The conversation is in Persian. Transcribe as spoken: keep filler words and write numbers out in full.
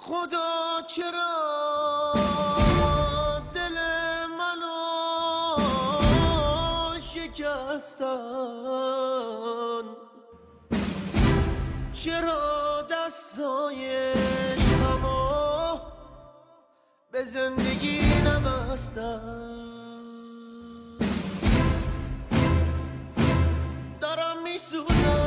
خدا چرا دل منو شکستن، چرا دستای عشقمو به زندگی نبستن. دارم میسوزم